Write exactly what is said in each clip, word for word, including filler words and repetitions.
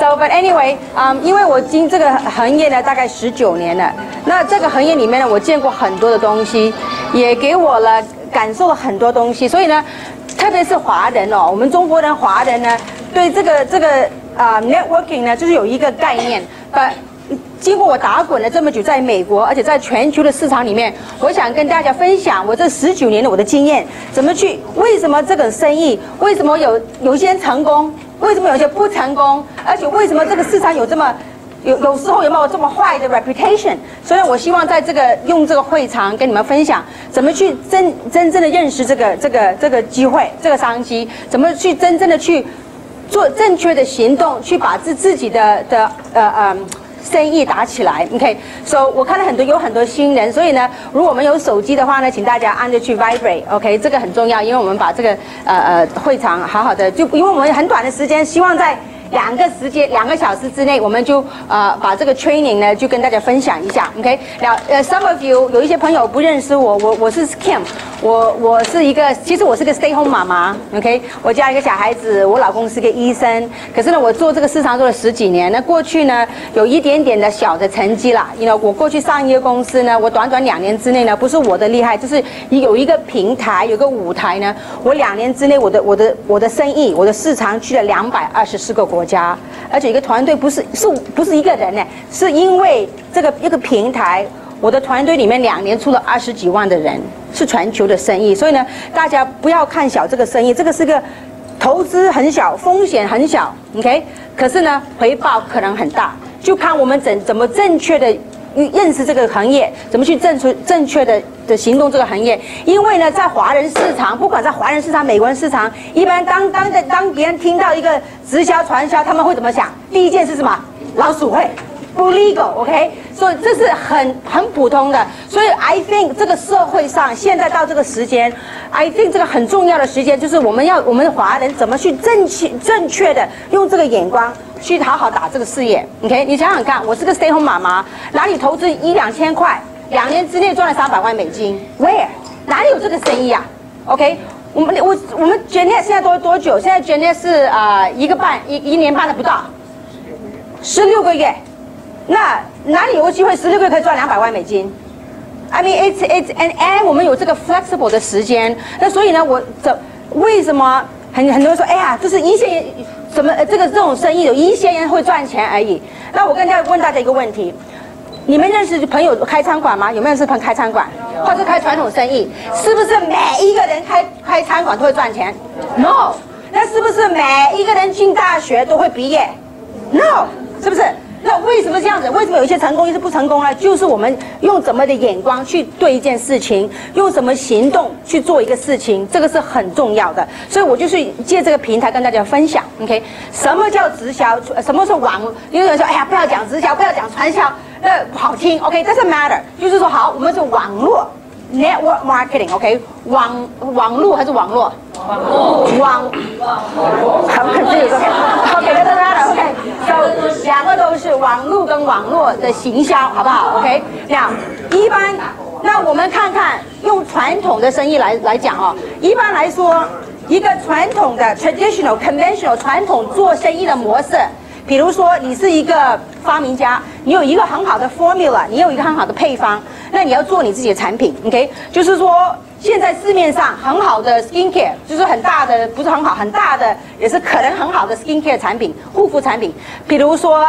So but anyway， 嗯、um, ，因为我经这个行业呢大概十九年了，那这个行业里面呢，我见过很多的东西，也给我了感受了很多东西，所以呢，特别是华人哦，我们中国人华人呢，对这个这个啊、呃、networking 呢，就是有一个概念，呃。经过我打滚了这么久，在美国，而且在全球的市场里面，我想跟大家分享我这十九年的我的经验，怎么去，为什么这个生意，为什么有有些人成功，为什么有些不成功，而且为什么这个市场有这么有有时候有没有这么坏的 reputation？ 所以我希望在这个用这个会场跟你们分享，怎么去真真正的认识这个这个这个机会，这个商机，怎么去真正的去做正确的行动，去把自自己的的呃呃。生意打起来 ，OK，so、okay? 我看到很多有很多新人，所以呢，如果我们有手机的话呢，请大家按着去 vibrate，OK，、okay? 这个很重要，因为我们把这个呃呃会场好好的，就因为我们很短的时间，希望在两个时间两个小时之内，我们就呃把这个 training 呢就跟大家分享一下 ，OK， 那呃 some of you 有一些朋友不认识我，我我是 Kim， 我我是一个，其实我是个 stay home 妈妈 ，OK， 我家一个小孩子，我老公是个医生，可是呢，我做这个市场做了十几年，那过去呢有一点点的小的成绩啦，因为我过去上一个公司呢，我短短两年之内呢，不是我的厉害，就是有一个平台，有个舞台呢，我两年之内我的我的我的生意，我的市场去了两百二十四个国家，而且一个团队不是是不是一个人呢，是因为这个一个平台。我的团队里面两年出了二十几万的人，是全球的生意，所以呢，大家不要看小这个生意，这个是个投资很小，风险很小 ，OK， 可是呢，回报可能很大，就看我们怎怎么正确的认识这个行业，怎么去正确正确的的行动这个行业。因为呢，在华人市场，不管在华人市场、美国人市场，一般当当的当别人听到一个直销传销，他们会怎么想？第一件是什么？老鼠会。不 legal，OK， 所以这是很很普通的。所以 I think 这个社会上现在到这个时间 ，I think 这个很重要的时间就是我们要我们华人怎么去正确正确的用这个眼光去好好打这个事业 ，OK？ 你想想看，我是个 stay home 妈妈，哪里投资一两千块，两年之内赚了三百万美金 ，Where？ 哪里有这个生意啊 ？OK？ 我们我我们 Janet 现在多多久？现在 Janet 是啊、呃、一个半一一年半的不到，十六个月。那哪里有个机会十六个月可以赚两百万美金 ？I mean it's it's and and 我们有这个 flexible 的时间，那所以呢，我这为什么很很多人说，哎呀，就是一些人什么、呃、这个这种生意有一些人会赚钱而已。那我跟大家问大家一个问题：你们认识朋友开餐馆吗？有没有认识朋友开餐馆，或者开传统生意？是不是每一个人开开餐馆都会赚钱 ？No。那是不是每一个人进大学都会毕业 ？No， 是不是？那为什么这样子？为什么有一些成功，一些不成功呢？就是我们用怎么的眼光去对一件事情，用什么行动去做一个事情，这个是很重要的。所以我就是借这个平台跟大家分享 ，OK？ 什么叫直销？什么是网？有人说，哎呀，不要讲直销，不要讲传销，那不好听 ，OK？Doesn't matter， 就是说好，我们是网络 network marketing，OK？ 网网络还是网络？网络网好，可是有个 OK，Doesn't matter，OK？So 两个都是网络跟网络的行销，好不好 ？OK？ 那一般，那我们看看用传统的生意来来讲哦。一般来说，一个传统的 traditional conventional 传统做生意的模式，比如说你是一个发明家，你有一个很好的 formula， 你有一个很好的配方，那你要做你自己的产品 ，OK？ 就是说。现在市面上很好的 skincare， 就是很大的，不是很好，很大的也是可能很好的 skincare 产品、护肤产品，比如说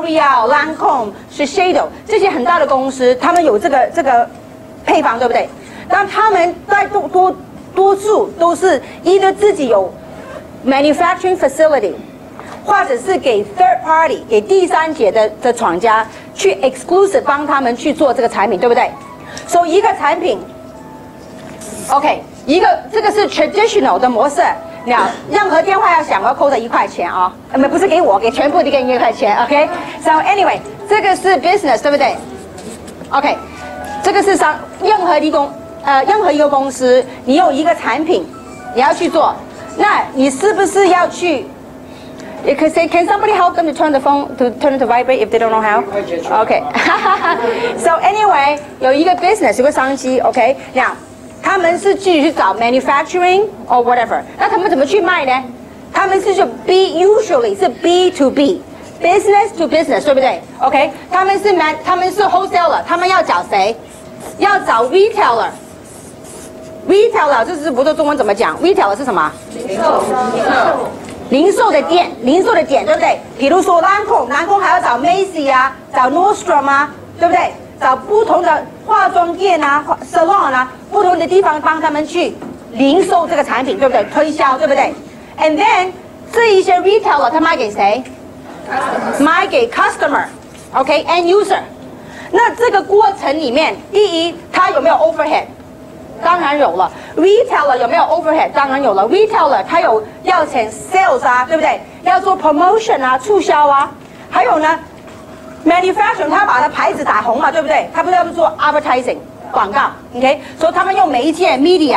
L'Oreal、Lancome、Shiseido 这些很大的公司，他们有这个这个配方，对不对？但他们在多多多数都是either自己有 manufacturing facility， 或者是给 third party 给第三者的的厂家去 exclusive 帮他们去做这个产品，对不对？所以一个产品。OK， 一个这个是 traditional 的模式，那任何电话要响，我要扣的一块钱啊，呃，不是给我，给全部的给你一块钱 ，OK？So anyway， 这个是 business， 对不对 ？OK， 这个是商，任何一公呃任何一个公司，你有一个产品，你要去做，那你是不是要去 You can say, can somebody help them to turn the phone to turn it to vibrate if they don't know how? Okay. So anyway， 有一个 business 有个商机 ，OK？ 那他们是自己去找 manufacturing or whatever， 那他们怎么去卖呢？他们是就 B usually 是 B to B， business to business， 对不对 ？OK， 他们是 man， 他们是 wholesaler， 他们要找谁？要找 retailer。retailer 这是不知道中文怎么讲 ？retailer 是什么？零售。零售的店，零售的点，对不对？比如说兰蔻，兰蔻还要找 Macy 啊，找 Nordstrom 啊，对不对？找不同的化妆店啊、salon 啊，不同的地方帮他们去零售这个产品，对不对？推销，对不对 ？And then 这一些 retailer 他卖给谁？卖给 customer，OK，end user。那这个过程里面，第一，它有没有 overhead？ 当然有了。retailer 有没有 overhead？ 当然有了。retailer 他有要钱 sales 啊，对不对？要做 promotion 啊，促销啊。还有呢 ，manufacturer 他把他牌子打红嘛，对不对？他不是要做 advertising 广告 ，OK？ 所以他们用媒介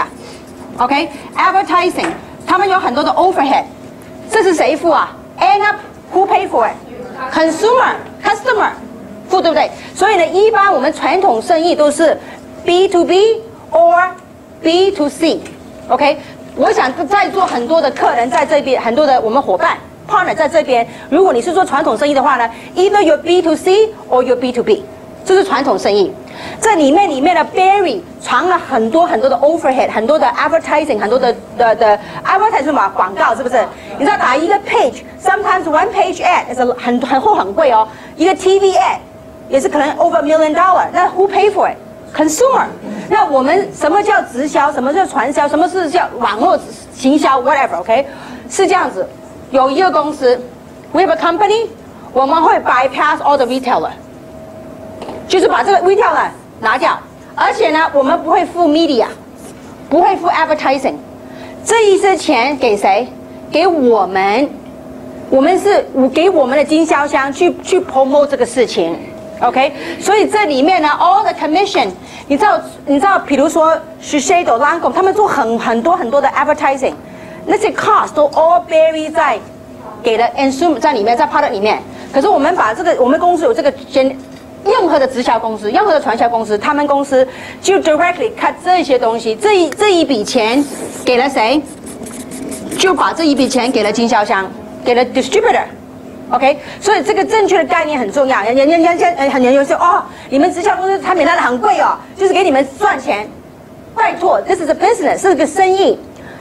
media，OK？advertising， 他们有很多的 overhead。这是谁付啊 ？End up who pay for it？Consumer customer 付，对不对？所以呢，一般我们传统生意都是 B to B or B to C，OK？ 我想在座很多的客人在这边，很多的我们伙伴 partner 在这边。如果你是做传统生意的话呢 ，either you B to C or you B to B， 这是传统生意。这里面里面的 Berry 藏了很多很多的 overhead， 很多的 advertising， 很多的的的 advertising 什么广告，是不是？你知道打一个 page，sometimes one page ad is a 很很厚很贵哦，一个 T V ad 也是可能 over a million dollar， 那 who pay for it？Consumer。那我们什么叫直销？什么叫传销？什么是叫网络行销 ？Whatever，OK？、Okay? 是这样子，有一个公司 ，we have a company， 我们会 bypass all the retailer， 就是把这个 retailer 拿掉，而且呢，我们不会付 media， 不会付 advertising， 这一些钱给谁？给我们，我们是给我们的经销商去去 promote 这个事情。OK， 所以这里面呢 ，all the commission， 你知道，你知道，比如说 Shiseido、Lancome， 他们做很很多很多的 advertising， 那些 cost 都 all bury 在给了 consumer 在里面，在 product 里面。可是我们把这个，我们公司有这个任任何的直销公司，任何的传销公司，他们公司就 directly cut 这些东西，这一这一笔钱给了谁？就把这一笔钱给了经销商，给了 distributor。OK， 所以这个正确的概念很重要。人人人人很多人说哦，你们直销公司产品卖的很贵哦，就是给你们赚钱。拜托 ，this is a business， 是个生意。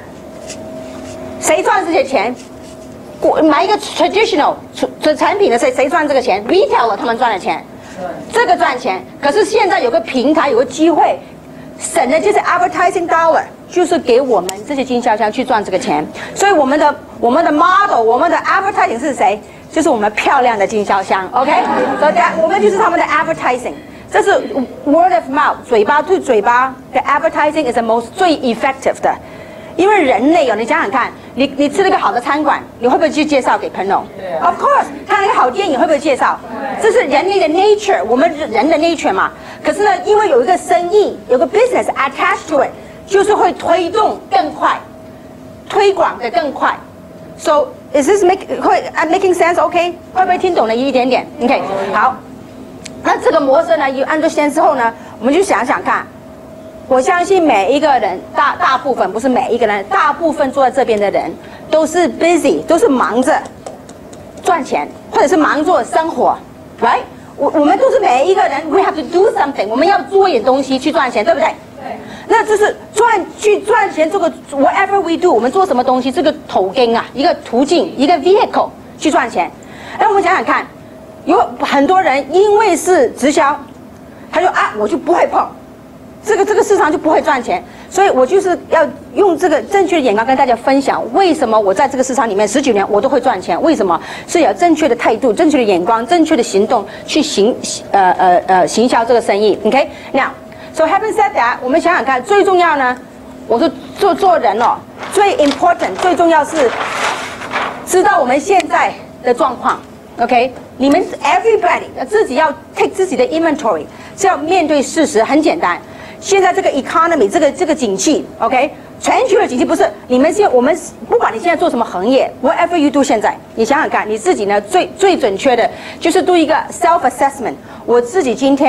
谁赚这些钱？买一个 traditional 产品的谁谁赚这个钱 ？retailer 他们赚的钱，这个赚钱。可是现在有个平台，有个机会，省的就是 advertising dollar， 就是给我们这些经销商去赚这个钱。所以我们的我们的 model， 我们的 advertising 是谁？就是我们漂亮的经销商 ，OK？ 所以我们就是他们的 advertising， 这是 word of mouth， 嘴巴对嘴巴的 advertising is the most 最 effective 的。因为人类哦，你想想看，你你吃了一个好的餐馆，你会不会去介绍给朋友 ？Of course， 看了一个好电影会不会介绍？这是人类的 nature， 我们人的 nature 嘛。可是呢，因为有一个生意，有个 business attached to it， 就是会推动更快，推广的更快。So is this make 会 making sense？OK， 会不会听懂了一点点 ？OK， 好。那这个模式呢，有 understand 之后呢，我们就想想看。我相信每一个人，大大部分不是每一个人，大部分坐在这边的人都是 busy， 都是忙着赚钱，或者是忙着生活 ，right？ 我我们都是每一个人 ，we have to do something， 我们要做一点东西去赚钱，对不对？对。那就是赚去赚钱，这个 whatever we do， 我们做什么东西，这个途径啊，一个途径，一个 vehicle 去赚钱。那我们想想看，有很多人因为是直销，他说啊，我就不会碰。这个这个市场就不会赚钱，所以我就是要用这个正确的眼光跟大家分享，为什么我在这个市场里面十九年我都会赚钱？为什么？是有正确的态度、正确的眼光、正确的行动去行呃呃呃行销这个生意。OK， now so having said that， 我们想想看，最重要呢，我说做做人哦，最 important 最重要是知道我们现在的状况。OK， 你们 everybody 自己要 take 自己的 inventory， 是要面对事实，很简单。现在这个 economy 这个这个景气 ，OK， 全球的景气不是你们现我们不管你现在做什么行业 ，whatever you do， 现在你想想看，你自己呢最最准确的就是做一个 self assessment。我自己今天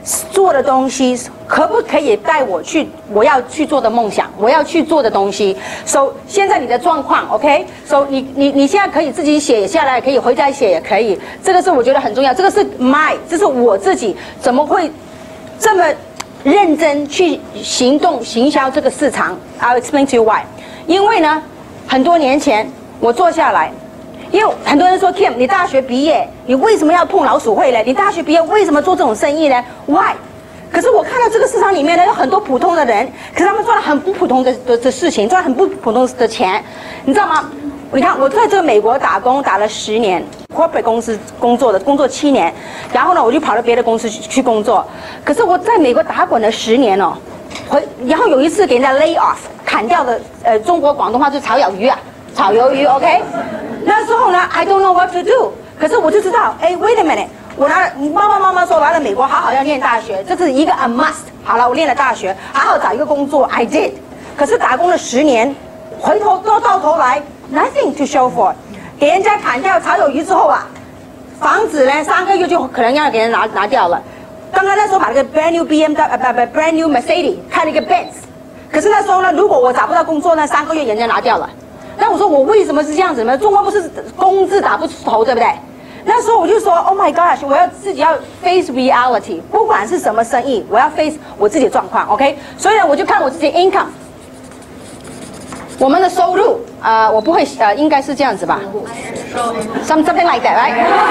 做的东西可不可以带我去我要去做的梦想，我要去做的东西。So 现在你的状况 ，OK？So 你你你现在可以自己写下来，可以回家写也可以。这个是我觉得很重要，这个是 my， 这是我自己怎么会这么认真去行动行销这个市场。I'll explain to you why。因为呢，很多年前我坐下来。因为很多人说 Kim， 你大学毕业，你为什么要碰老鼠会呢？你大学毕业为什么做这种生意呢 ？Why？ 可是我看到这个市场里面呢，有很多普通的人，可是他们做了很不普通的的的事情，赚了很不普通的钱，你知道吗？你看我在这个美国打工打了十年 ，corporate 公司工作的，工作七年，然后呢，我就跑到别的公司去去工作。可是我在美国打滚了十年哦，回然后有一次给人家 lay off， 砍掉的，呃，中国广东话就是炒鱿鱼啊，炒鱿鱼 ，OK？ 那时候呢 ，I don't know what to do。可是我就知道，哎 ，wait a minute， 我拿爸爸妈妈说来了美国，好好要念大学，这是一个 a must。好了，我念了大学，好好找一个工作 ，I did。可是打工了十年，回头都到头来 nothing to show for。给人家砍掉炒鱿鱼之后啊，房子呢三个月就可能要给人拿拿掉了。刚刚那时候买了个 brand new B M W， 呃不不 brand new Mercedes， 开了一个 Benz。可是那时候呢，如果我找不到工作呢，三个月人家拿掉了。那我说我为什么是这样子呢？中国不是工字打不出头，对不对？那时候我就说 ，Oh my gosh， 我要自己要 face reality， 不管是什么生意，我要 face 我自己的状况 ，OK？ 所以呢，我就看我自己的 income， 我们的收入，呃，我不会，呃，应该是这样子吧 ？Some something like that，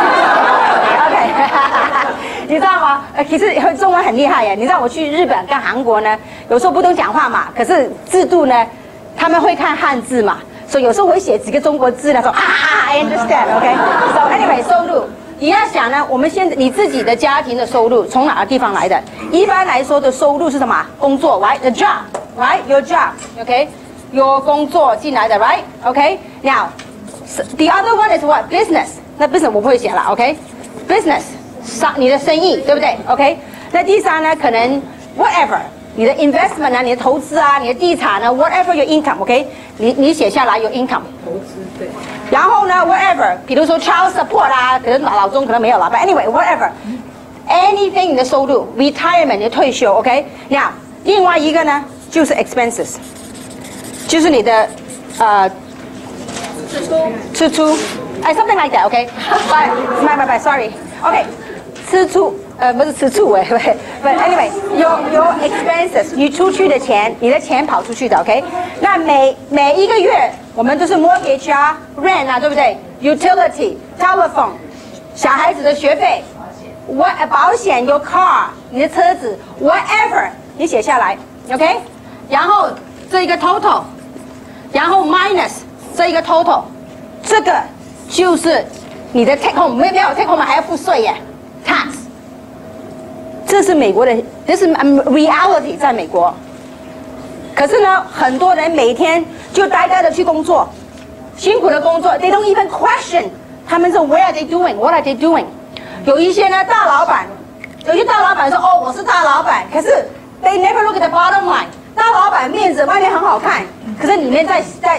right？OK， 你知道吗？呃，其实中文很厉害耶。你知道我去日本跟韩国呢，有时候不懂讲话嘛，可是制度呢，他们会看汉字嘛。所以有时候我会写几个中国字呢，说啊 ，I understand，OK。So anyway， 收入你要想呢，我们现在你自己的家庭的收入从哪个地方来的？一般来说的收入是什么？工作 ，right？The job，right？Your job，OK？Your 工作进来的 ，right？OK？Now， the other one is what? Business。那 business 我不会写了 ，OK？Business， 商你的生意对不对 ？OK？ 那第三呢，可能 whatever。你的 investment 啊，你的投资啊，你的地产啊 ，whatever your income，OK？、Okay? 你你写下来有 income。投资对。然后呢 ，whatever， 比如说 child support 啊，可能老老中可能没有了 ，but anyway，whatever，anything 你的收入 ，retirement 你的退休 ，OK？ 那另外一个呢，就是 expenses， 就是你的呃支出支出，哎 ，something like that，OK？ But 不不不 ，sorry，OK， 支出。呃，不是吃醋哎，对 ，But anyway， 有有 expenses， 你出去的钱，你的钱跑出去的 ，OK？ 那每每一个月我们都是 mortgage 啊 ，rent 啊，对不对 ？utility、telephone， 小孩子的学费 ，what 保险 ，your car， 你的车子 ，whatever， 你写下来 ，OK？ 然后这一个 total， 然后 minus 这一个 total， 这个就是你的 take home， 没没有 take home 还要付税耶 ，tax。这是美国的，这是 reality， 在美国。可是呢，很多人每天就呆呆的去工作，辛苦的工作 ，they don't even question， 他们说 Where are they doing? What are they doing? 有一些呢，大老板，有些大老板说哦，我是大老板，可是 they never look at the bottom line。大老板面子外面很好看，可是里面在在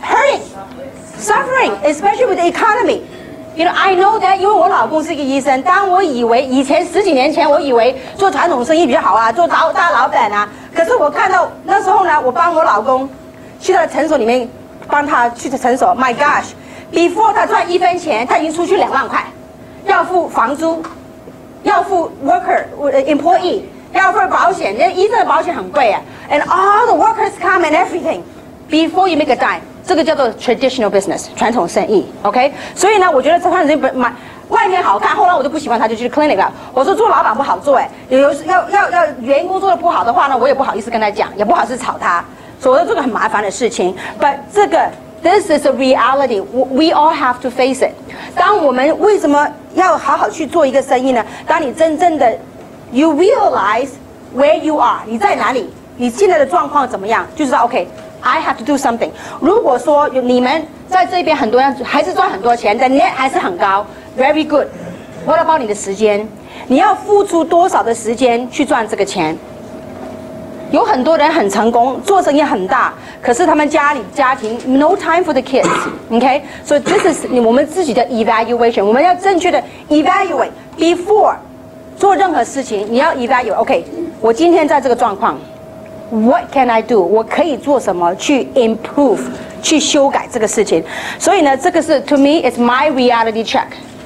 hurting、suffering，especially with the economy。You know, I know that， 因为我老公是一个医生。当我以为以前十几年前，我以为做传统生意比较好啊，做大大老板啊。可是我看到那时候呢，我帮我老公去他的诊所里面帮他去的诊所 ，My gosh，before 他赚一分钱，他已经出去两万块，要付房租，要付 worker employee， 要付保险，那医生的保险很贵啊。And all the workers come and everything before you make a dime。这个叫做 traditional business， 传统生意 ，OK？ 所以呢，我觉得这传统生意买外面好看，后来我就不喜欢他，就去 clinic 了。我说做老板不好做，哎，有有要要要员工做的不好的话呢，我也不好意思跟他讲，也不好意思吵他，所以我说这个很麻烦的事情。But 这个 this is a reality， we all have to face it。当我们为什么要好好去做一个生意呢？当你真正的 you realize where you are， 你在哪里，你现在的状况怎么样，就知道 OK。I have to do something。如果说你们在这边很多人还是赚很多钱，但 net 还是很高 ，very good。What about 你的时间？你要付出多少的时间去赚这个钱？有很多人很成功，做生意很大，可是他们家里家庭 no time for the kids。OK， 所以 this is 我们自己的 evaluation， 我们要正确的 evaluate before 做任何事情你要 evaluate。OK， 我今天在这个状况 ，What can I do？ 我可以做什么去 improve， 去修改这个事情？所以呢，这个是 to me is my reality check。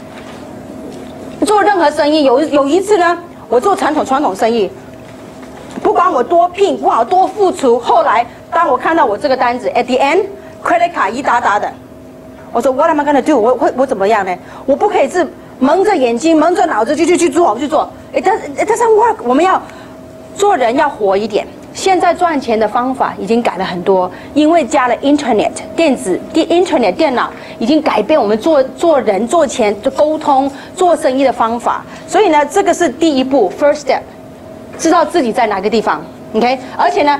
做任何生意，有有一次呢，我做传统传统生意，不管我多拼，不管我多付出，后来当我看到我这个单子 ，at the end credit 卡一沓沓的，我说 What am I gonna do？ 我会我怎么样呢？我不可以是蒙着眼睛、蒙着脑子就去去做去做。It doesn't it doesn't work。我们要做人要活一点。现在赚钱的方法已经改了很多，因为加了 Internet 电子电 Internet 电脑已经改变我们做做人、做钱、沟通、做生意的方法。所以呢，这个是第一步 ，first step， 知道自己在哪个地方 ，OK？ 而且呢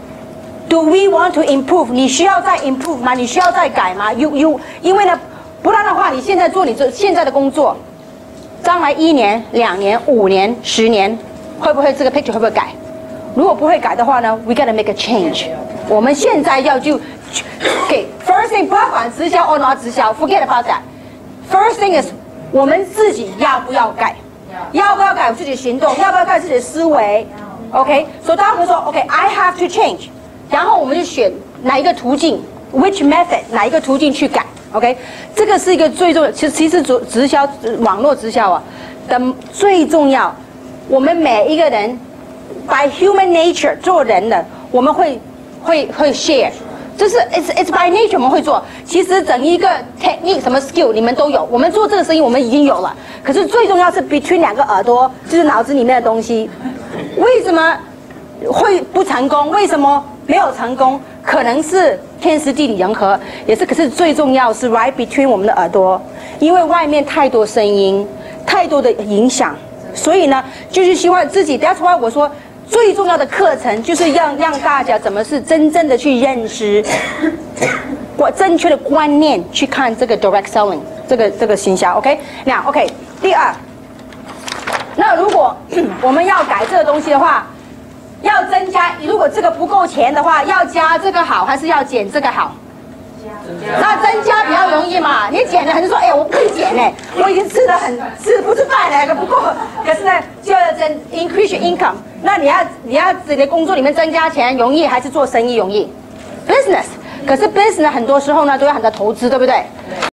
，Do we want to improve？ 你需要再 improve 吗？你需要再改吗 ？You you， 因为呢，不然的话，你现在做你这现在的工作，将来一年、两年、五年、十年，会不会这个 picture 会不会改？如果不会改的话呢 ，we gotta make a change。我们现在要就，给 first thing 不要管直销 or not 直销 ，forget about that。First thing is 我们自己要不要改，要不要改自己的行动，要不要改自己的思维 ？OK， 所以当我们说 OK，I have to change， 然后我们就选哪一个途径 ，which method 哪一个途径去改 ，OK， 这个是一个最重要。其实其实直直销网络直销啊的最重要，我们每一个人。By human nature 做人的，我们会会会 share， 就是 it's it's by nature 我们会做。其实整一个 technique 什么 skill 你们都有，我们做这个生意我们已经有了。可是最重要是 between 两个耳朵，就是脑子里面的东西。为什么会不成功？为什么没有成功？可能是天时地利人和，也是。可是最重要是 right between 我们的耳朵，因为外面太多声音，太多的影响，所以呢，就是希望自己。That's why 我说。最重要的课程就是让让大家怎么是真正的去认识，我正确的观念去看这个 direct selling 这个这个行销 ，OK？ 那 OK， 第二，那如果我们要改这个东西的话，要增加，如果这个不够钱的话，要加这个好还是要减这个好？那增加比较容易嘛，你减了，很多说，哎、欸，我不会减哎，我已经吃的很吃不是饭了，不过可是呢，就要增 increase income。那你要你要自己的工作里面增加钱容易，还是做生意容易 ？Business， 可是 business 很多时候呢都要很多投资，对不对？